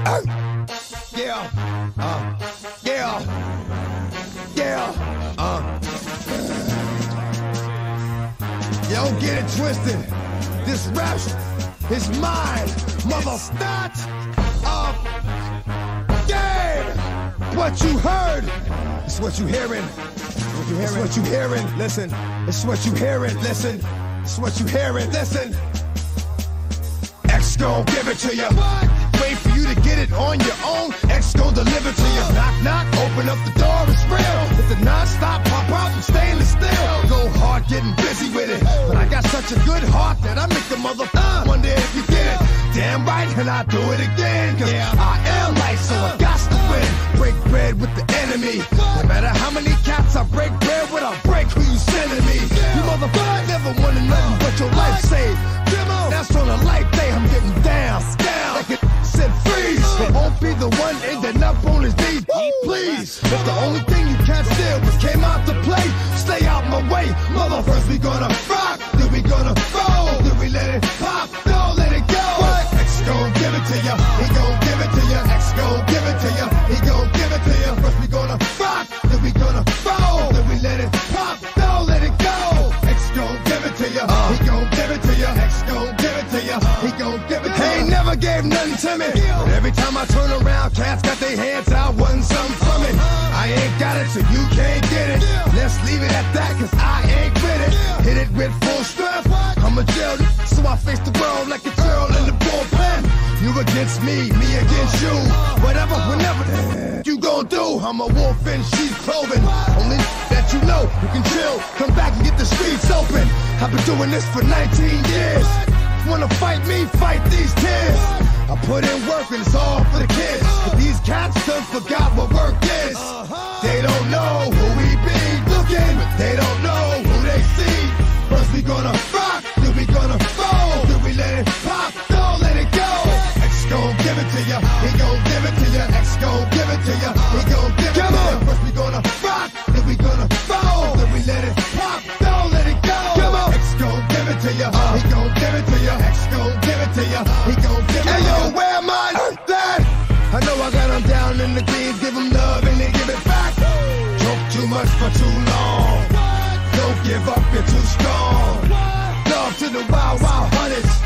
Yeah, Yo, get it twisted. This rap is mine, mother. Start up. Yeah, what you heard. It's what you hearing. It's what you hearing. Listen, it's what you hearing. Listen, it's what you hearing. Listen. X gon' give it to you. Wait for you to get it on your own. X gon' deliver to you. Knock, knock, open up the door, it's real. It's the non-stop pop out from stainless steel. Go hard getting busy with it. But I got such a good heart that I make the mother wonder if you get it. Damn right, and I do it again. Cause I am life, so I got to win. Break bread with the enemy. No matter how many cats I break bread with, I'll break who you sending me. You motherfucker never wanted nothing but your life saved. That's on a life day, I'm getting down. Like it said freeze. It won't be the one ending up on his knees. Please, if the only thing you can't steal was came out to play, stay out my way. Mother, first we gonna rock, then we gonna roll, then we let it pop, don't let it go. X gon' give it to ya, he gon' give it to ya. X gon' give it to ya, he gon' give it to ya. First we gonna rock, then we gonna roll, then we let it pop, don't let it go. X gon' give it to ya, he gon' give it to ya. X gon' give it to ya, he gon' give it to ya. He ain't never gave nothing to me, but every time I turn around, cats got their hands out, wanting something from it. I ain't got it, so you can't get it. Let's leave it at that, cause I ain't with it. Hit it with full strength, I'm a jail, so I face the world like a girl in the bullpen. You against me against you. Whatever, whenever you gon' do, I'm a wolf in sheep's clothing. Only that you know, you can chill, come back and get the streets open. I've been doing this for 19 years. Wanna fight me, fight these tears. I put in work and it's all for the kids. But these cats done forgot what work is. They don't know who we be looking, but they don't know who they see. First we gonna rock, then we gonna roll, then we let it pop, don't let it go. X gon' give it to ya, he gon' give it to ya. X gon' give it to ya, he gon' give it to ya. First we gonna rock, then we gonna roll, then we let it pop, don't let it go. X gon' give it to ya, he gon' give it to ya. X gon' give it to ya, he gon' give it to ya. Hey yo, where am I? That I know I got them down in the greens, give them love and they give it back. Joke too much for too long. Don't give up, you're too strong. Love to the wild, wild hunters.